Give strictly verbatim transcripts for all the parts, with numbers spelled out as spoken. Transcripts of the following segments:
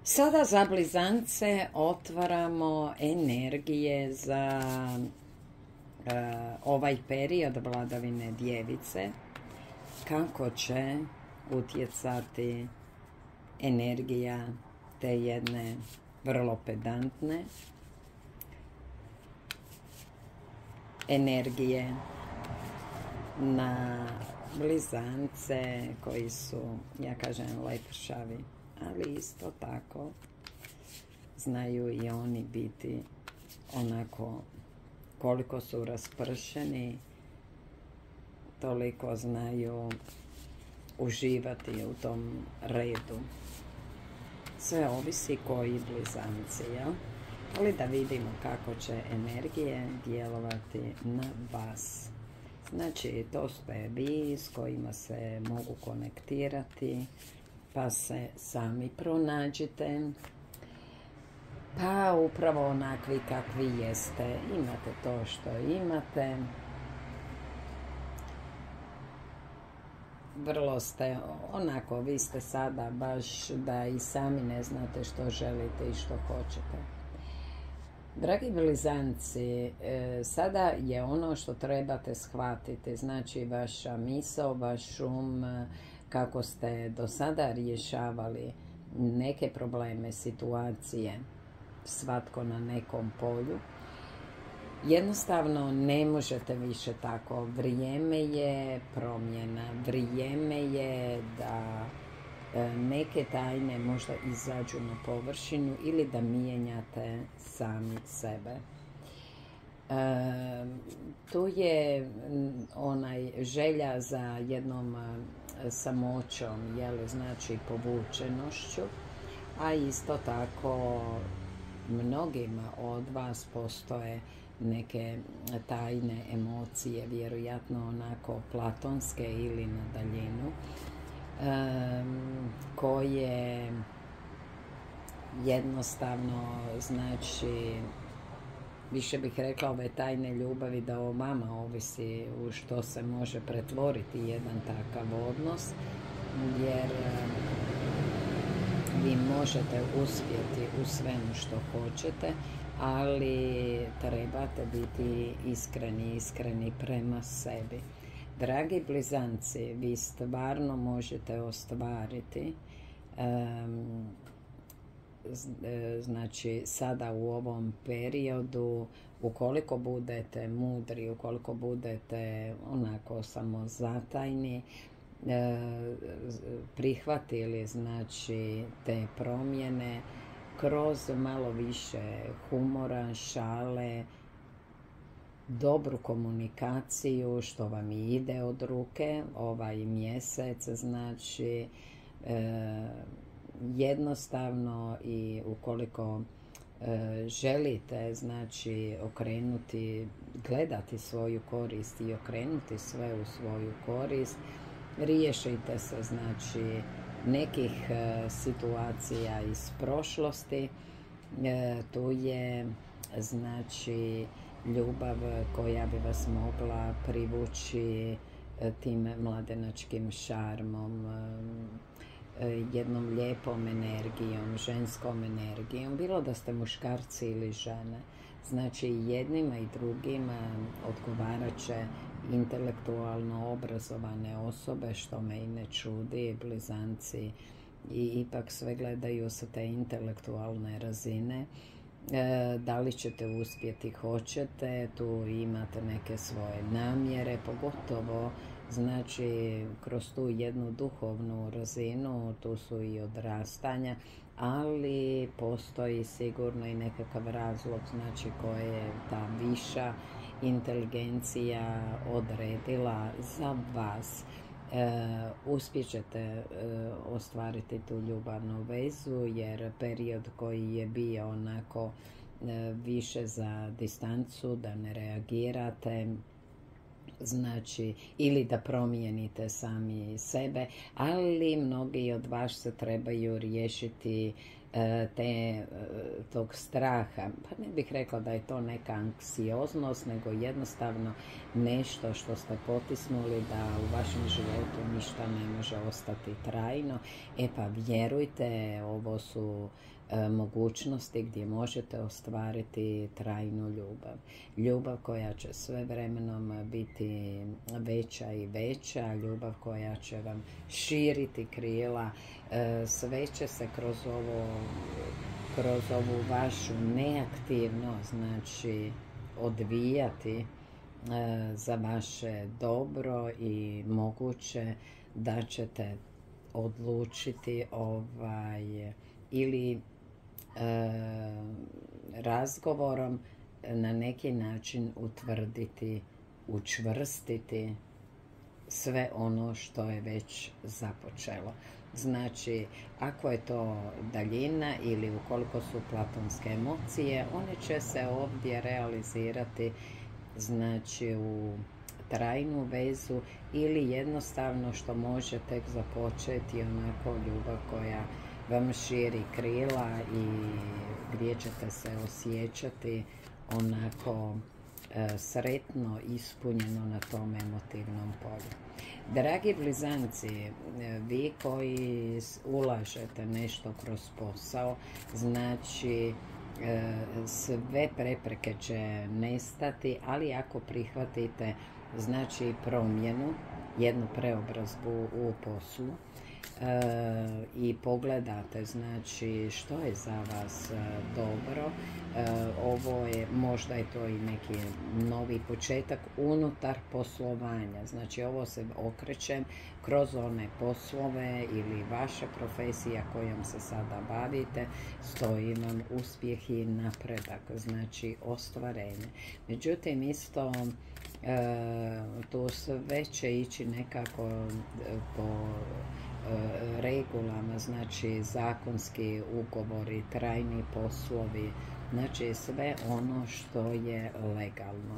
Sada za blizance otvaramo energije za uh, ovaj period vladavine djevice, kako će utjecati energija te jedne vrlo pedantne energije na blizance koji su, ja kažem, lepršavi, ali isto tako znaju i oni biti onako, koliko su raspršeni, toliko znaju uživati u tom redu. Sve ovisi koji blizanci, jel? Ali da vidimo kako će energije djelovati na vas. Znači, to ste vi s kojima se mogu konektirati, pa se sami pronađite. Pa upravo onakvi kakvi jeste. Imate to što imate. Vrlo ste, onako, vi ste sada baš da i sami ne znate što želite i što hoćete. Dragi blizanci, sada je ono što trebate shvatiti, znači vaša misao, vaš um, kako ste do sada rješavali neke probleme, situacije, svatko na nekom polju. Jednostavno ne možete više tako. Vrijeme je promjena, vrijeme je da neke tajne možda izađu na površinu ili da mijenjate sami sebe. E, tu je onaj želja za jednom samoćom, jel, znači povučenošću, a isto tako mnogima od vas postoje neke tajne emocije, vjerojatno onako platonske ili na daljinu, koje jednostavno, znači, više bih rekla ove tajne ljubavi da o vama ovisi u što se može pretvoriti jedan takav odnos, jer vi možete uspjeti u svemu što hoćete, ali trebate biti iskreni, iskreni prema sebi. Dragi blizanci, vi stvarno možete ostvariti, um, znači sada u ovom periodu, ukoliko budete mudri, ukoliko budete onako samozatajni, prihvatili znači te promjene kroz malo više humora, šale, dobru komunikaciju, što vam i ide od ruke ovaj mjesec, znači e, jednostavno, i ukoliko e, želite znači okrenuti, gledati svoju korist i okrenuti sve u svoju korist, riješite se znači nekih e, situacija iz prošlosti. E, tu je znači ljubav koja bi vas mogla privući tim mladenačkim šarmom, jednom lijepom energijom, ženskom energijom, bilo da ste muškarci ili žene. Znači jednima i drugima odgovarat će intelektualno obrazovane osobe, što me i ne čudi, blizanci i ipak sve gledaju sa te intelektualne razine. E, da li ćete uspjeti, hoćete, tu imate neke svoje namjere, pogotovo znači kroz tu jednu duhovnu razinu, tu su i odrastanja, ali postoji sigurno i nekakav razlog, znači koje je ta viša inteligencija odredila za vas. E, uspjet ćete e, ostvariti tu ljubavnu vezu, jer period koji je bio onako e, više za distancu, da ne reagirate, znači, ili da promijenite sami sebe, ali mnogi od vas se trebaju riješiti te, tog straha. Pa ne bih rekla da je to neka anksioznost, nego jednostavno nešto što ste potisnuli da u vašem životu ništa ne može ostati trajno. E pa vjerujte, ovo su mogućnosti gdje možete ostvariti trajnu ljubav. Ljubav koja će sve vremenom biti veća i veća, ljubav koja će vam širiti krila, sve će se kroz ovo, kroz ovu vašu neaktivnost, znači odvijati za vaše dobro i moguće da ćete odlučiti ovaj ili E, razgovorom na neki način utvrditi, učvrstiti sve ono što je već započelo. Znači, ako je to daljina ili ukoliko su platonske emocije, one će se ovdje realizirati znači u trajnu vezu ili jednostavno što može tek započeti onako ljubav koja vam širi krila i gdje ćete se osjećati onako e, sretno, ispunjeno na tom emotivnom polju. Dragi blizanci, vi koji ulažete nešto kroz posao, znači e, sve prepreke će nestati, ali ako prihvatite znači promjenu, jednu preobrazbu u poslu, E, i pogledate znači što je za vas e, dobro, e, ovo je možda je to i neki novi početak unutar poslovanja, znači ovo se okrećem kroz one poslove ili vaša profesija kojom se sada bavite, stoji vam uspjeh i napredak, znači ostvarenje. Međutim isto e, tu sve će ići nekako po regulama, znači zakonski ugovori, trajni poslovi, znači sve ono što je legalno.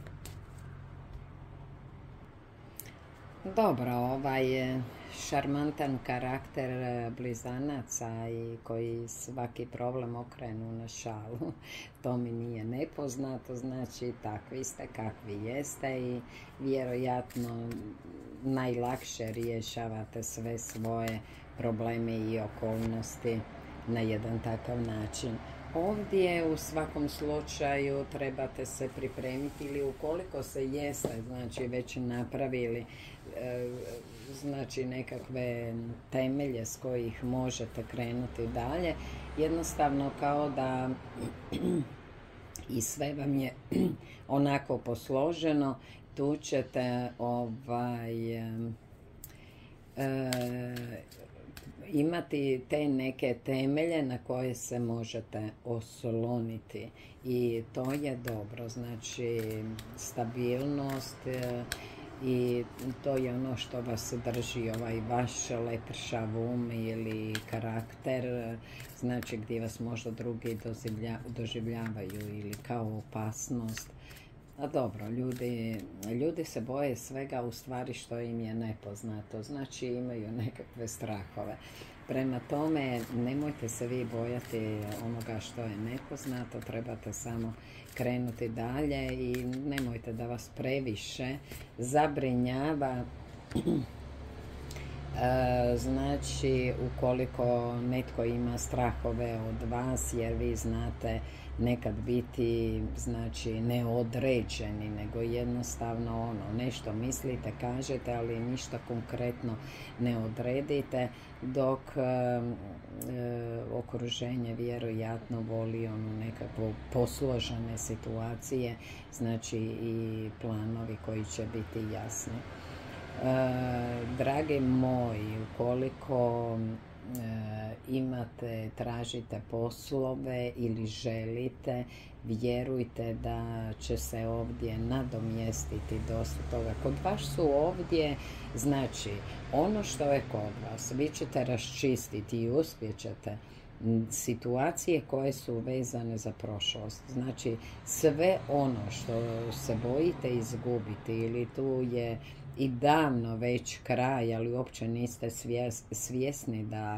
Dobro, ovaj šarmantan karakter blizanaca i koji svaki problem okrenu na šalu, to mi nije nepoznato, znači takvi ste kakvi jeste i vjerojatno najlakše rješavate sve svoje probleme i okolnosti na jedan takav način. Ovdje u svakom slučaju trebate se pripremiti ili ukoliko se jeste znači već napravili e, znači nekakve temelje s kojih možete krenuti dalje, jednostavno kao da i sve vam je onako posloženo, tu ćete ovaj e, imati te neke temelje na koje se možete osloniti i to je dobro, znači stabilnost e, i to je ono što vas drži, ovaj vaš lepršav um ili karakter, znači gdje vas možda drugi doživljavaju ili kao opasnost. A dobro, ljudi, ljudi se boje svega u stvari što im je nepoznato, znači imaju nekakve strahove. Prema tome, nemojte se vi bojati onoga što je nepoznato, trebate samo krenuti dalje i nemojte da vas previše zabrinjava. E, znači, ukoliko netko ima strahove od vas, jer vi znate nekad biti, znači, neodređeni, nego jednostavno ono, nešto mislite, kažete, ali ništa konkretno ne odredite, dok e, e, okruženje vjerojatno voli onu nekakvu posložene situacije, znači i planovi koji će biti jasni. E, dragi moji, ukoliko e, imate, tražite poslove ili želite, vjerujte da će se ovdje nadomjestiti dosta toga. Kod vas su ovdje, znači, ono što je kod vas, vi ćete raščistiti i uspjećete situacije koje su vezane za prošlost. Znači, sve ono što se bojite izgubiti ili tu je i davno već kraj, ali uopće niste svjesni da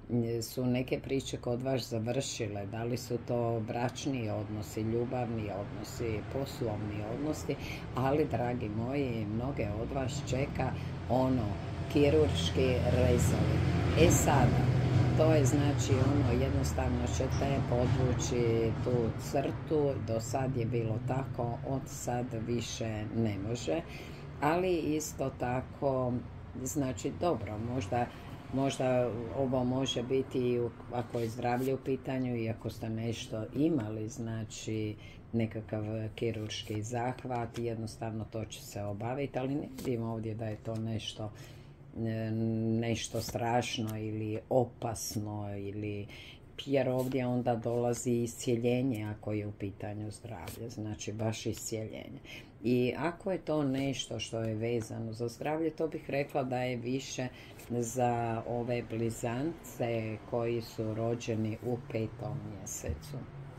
su neke priče kod vas završile, da li su to bračni odnosi, ljubavni odnosi, poslovni odnosi, ali, dragi moji, mnoge od vas čeka ono, kirurški rezovi. E sada, to je znači ono, jednostavno ćete podvući tu crtu, do sad je bilo tako, od sad više ne može, ali isto tako, znači dobro, možda Možda ovo može biti, ako je zdravlje u pitanju i ako ste nešto imali, znači nekakav kirurški zahvat, jednostavno to će se obaviti, ali ne vidim ovdje da je to nešto, nešto strašno ili opasno, ili, jer ovdje onda dolazi iscjeljenje ako je u pitanju zdravlje, znači baš iscjeljenje. I ako je to nešto što je vezano za zdravlje, to bih rekla da je više za ove blizance koji su rođeni u petom mjesecu.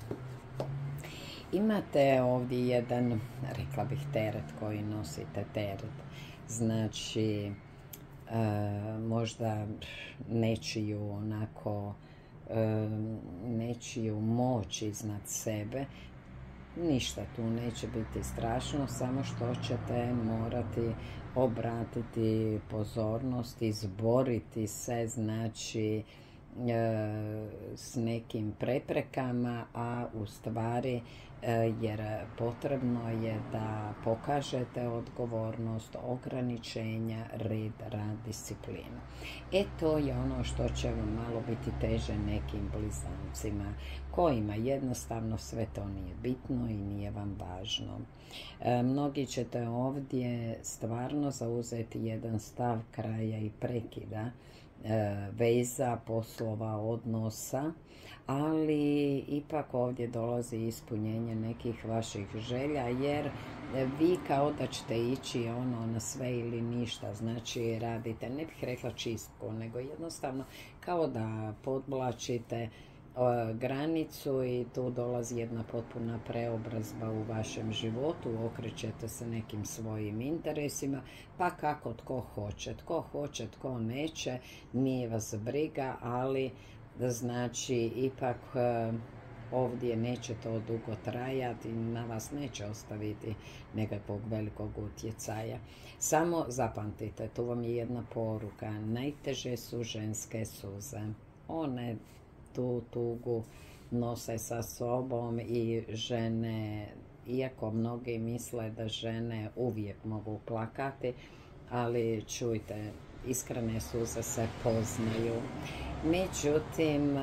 Imate ovdje jedan, rekla bih, teret koji nosite teret. Znači, e, možda nečiju onako, e, nečiju moć iznad sebe. Ništa tu neće biti strašno, samo što ćete morati obratiti pozornost, izboriti se, znači, e, s nekim preprekama, a u stvari e, jer potrebno je da pokažete odgovornost, ograničenja, red, rad, disciplinu. E to je ono što će vam malo biti teže nekim blizancima, kojima jednostavno sve to nije bitno i nije vam važno. E, mnogi ćete ovdje stvarno zauzeti jedan stav kraja i prekida, e, veza, poslova, odnosa, ali ipak ovdje dolazi ispunjenje nekih vaših želja, jer vi kao da ćete ići ono na sve ili ništa, znači radite, ne bih rekla čistku, nego jednostavno kao da podvlačite granicu i tu dolazi jedna potpuna preobrazba u vašem životu, okrećete se nekim svojim interesima, pa kako tko hoće, tko hoće, tko neće, nije vas briga, ali znači ipak ovdje neće to dugo trajati, na vas neće ostaviti nekakvog velikog utjecaja. Samo zapamtite, tu vam je jedna poruka, najteže su ženske suze, one tu tugu nose sa sobom i žene, iako mnogi misle da žene uvijek mogu plakati, ali čujte, iskrene suze se poznaju. Međutim,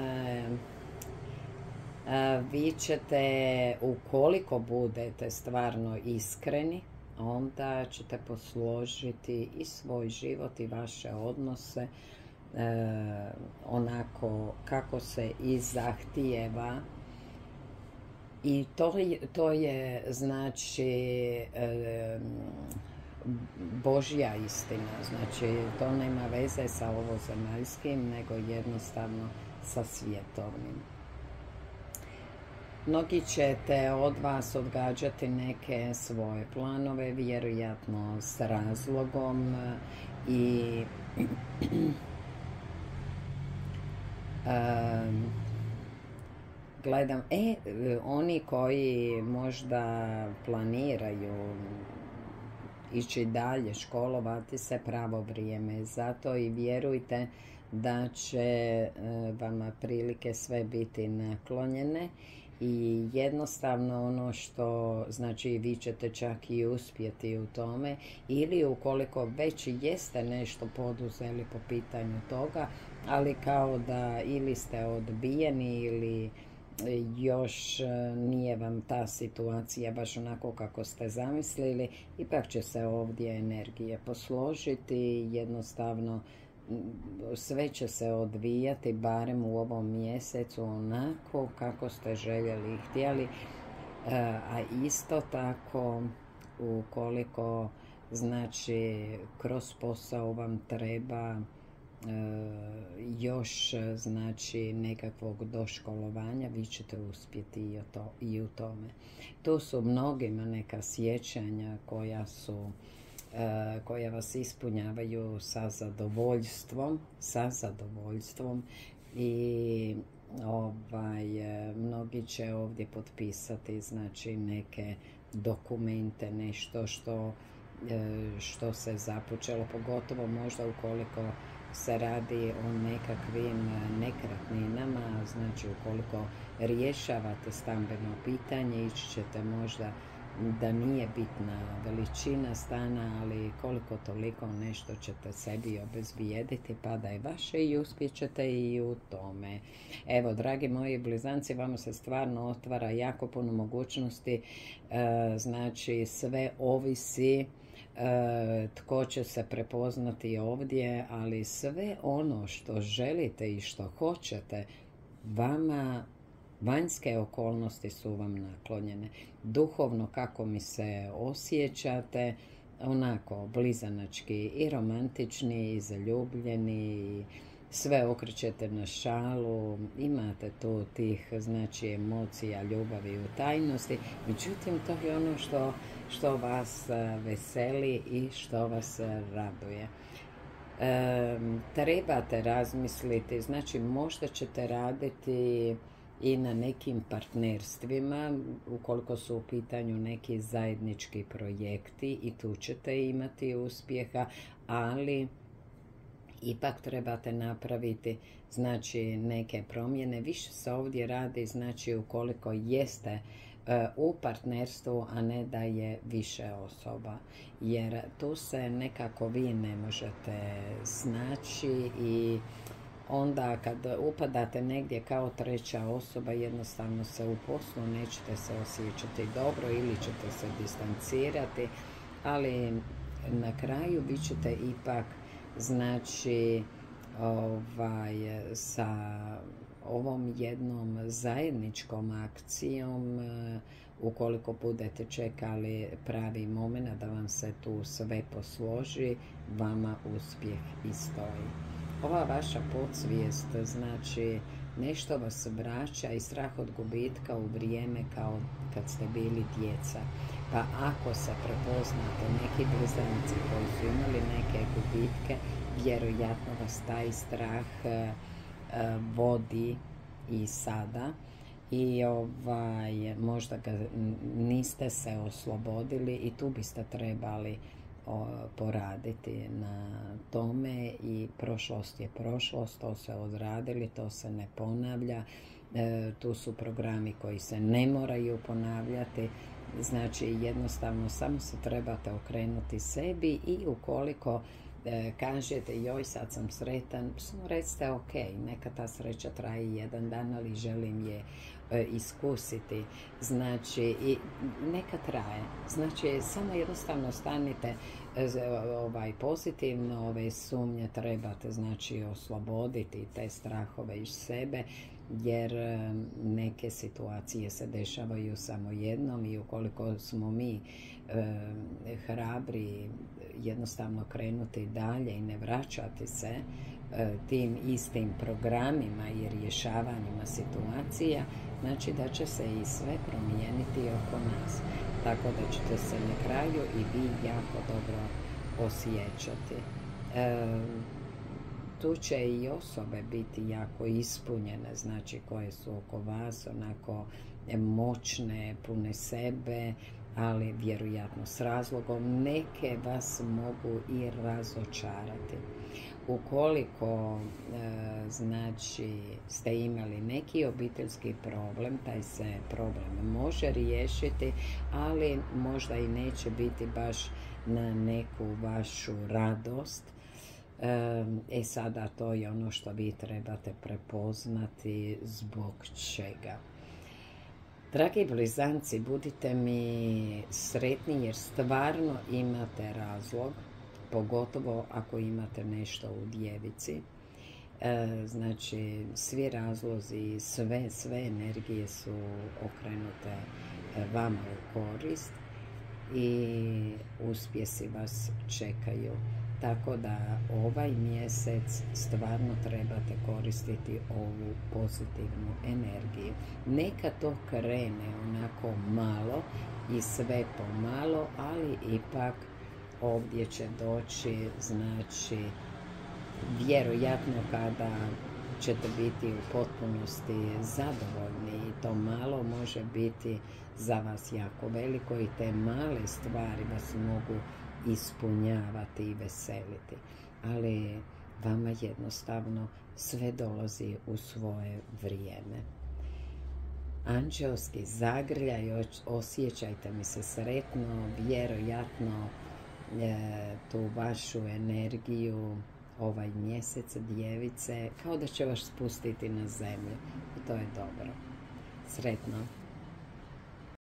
vi ćete, ukoliko budete stvarno iskreni, onda ćete posložiti i svoj život i vaše odnose E, onako kako se i zahtijeva, i to je, to je znači e, Božja istina, znači to nema veze sa ovozemaljskim, nego jednostavno sa svjetovnim. Mnogi ćete od vas odgađati neke svoje planove, vjerojatno s razlogom, i Um, gledam, e, oni koji možda planiraju ići dalje, školovati se, pravo vrijeme zato, i vjerujte da će vam prilike sve biti naklonjene i jednostavno ono što, znači vi ćete čak i uspjeti u tome, ili ukoliko već jeste nešto poduzeli po pitanju toga, ali kao da ili ste odbijeni ili još nije vam ta situacija baš onako kako ste zamislili, ipak će se ovdje energije posložiti, jednostavno sve će se odvijati barem u ovom mjesecu onako kako ste željeli i htjeli, a isto tako ukoliko znači kroz posao vam treba još znači nekakvog doškolovanja, vi ćete uspjeti i, to, i u tome. Tu su mnogima neka sjećanja koja su koja vas ispunjavaju sa zadovoljstvom, sa zadovoljstvom, i ovaj, mnogi će ovdje potpisati znači neke dokumente, nešto što, što se započelo, pogotovo možda ukoliko se radi o nekakvim nekretninama, znači ukoliko rješavate stambeno pitanje, ići ćete možda da nije bitna veličina stana, ali koliko toliko nešto ćete sebi obezbijediti pa da je vaše i uspjećete i u tome. Evo, dragi moji blizanci, vama se stvarno otvara jako puno mogućnosti, e, znači sve ovisi e, tko će se prepoznati ovdje, ali sve ono što želite i što hoćete, vama vanjske okolnosti su vam naklonjene. Duhovno kako mi se osjećate, onako blizanački i romantični i zaljubljeni, sve okrećete na šalu, imate tu tih znači emocija, ljubavi u tajnosti, međutim to je ono što, što vas veseli i što vas raduje. E, trebate razmisliti, znači možda ćete raditi i na nekim partnerstvima, ukoliko su u pitanju neki zajednički projekti, i tu ćete imati uspjeha, ali ipak trebate napraviti znači neke promjene. Više se ovdje radi znači ukoliko jeste uh, u partnerstvu, a ne da je više osoba, jer tu se nekako vi ne možete snaći i onda kad upadate negdje kao treća osoba, jednostavno se u poslu nećete se osjećati dobro ili ćete se distancirati, ali na kraju vi ćete ipak znači ovaj, sa ovom jednom zajedničkom akcijom, ukoliko budete čekali pravi moment da vam se tu sve posloži, vama uspjeh i stoji. Ova vaša podsvijest, znači nešto vas vraća i strah od gubitka u vrijeme kao kad ste bili djeca. Pa ako se prepoznate neki blizanci koji su imali neke gubitke, vjerojatno vas taj strah e, vodi i sada. I ovaj, možda ga niste se oslobodili i tu biste trebali poraditi na tome, i prošlost je prošlost, to se odradili, to se ne ponavlja, e, tu su programi koji se ne moraju ponavljati, znači jednostavno samo se trebate okrenuti sebi i ukoliko e, kažete joj sad sam sretan, samo recite ok, neka ta sreća traje jedan dan, ali želim je e, iskusiti, znači i neka traje, znači samo jednostavno stanite ovaj, pozitivno, ove sumnje trebate znači osloboditi te strahove iz sebe, jer neke situacije se dešavaju samo jednom i ukoliko smo mi e, hrabri jednostavno krenuti dalje i ne vraćati se e, tim istim programima i rješavanjima situacija, znači da će se i sve promijeniti oko nas. Tako da ćete se na kraju i vi jako dobro osjećati. E, tu će i osobe biti jako ispunjene, znači koje su oko vas, onako moćne, pune sebe, ali vjerojatno s razlogom. Neke vas mogu i razočarati. Ukoliko e, znači ste imali neki obiteljski problem, taj se problem može riješiti, ali možda i neće biti baš na neku vašu radost. E, e sada to je ono što vi trebate prepoznati zbog čega. Dragi blizanci, budite mi sretni jer stvarno imate razlog, pogotovo ako imate nešto u djevici. E, znači, svi razlozi, sve, sve energije su okrenute vama u korist i uspjesi vas čekaju. Tako da ovaj mjesec stvarno trebate koristiti ovu pozitivnu energiju. Neka to krene onako malo i sve pomalo, ali ipak ovdje će doći, znači, vjerojatno kada ćete biti u potpunosti zadovoljni i to malo može biti za vas jako veliko i te male stvari vas mogu ispunjavati i veseliti. Ali vama jednostavno sve dolazi u svoje vrijeme. Anđelski zagrljaj, osjećajte mi se sretno, vjerojatno e, tu vašu energiju ovaj mjesec djevice kao da će vas spustiti na zemlju i to je dobro. Sretno!